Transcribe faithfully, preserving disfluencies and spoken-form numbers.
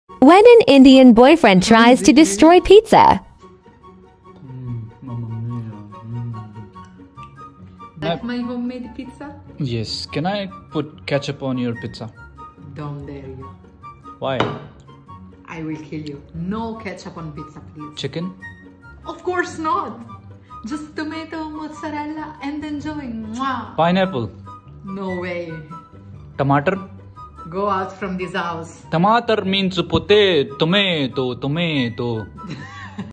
When an Indian boyfriend tries to destroy pizza. Like my homemade pizza? Yes. Can I put ketchup on your pizza? Don't dare you. Why? I will kill you. No ketchup on pizza, please. Chicken? Of course not. Just tomato, mozzarella, and enjoy. Mwah. Pineapple? No way. Tomato? Go out from this house. Tomato means potato, tomato, tomato.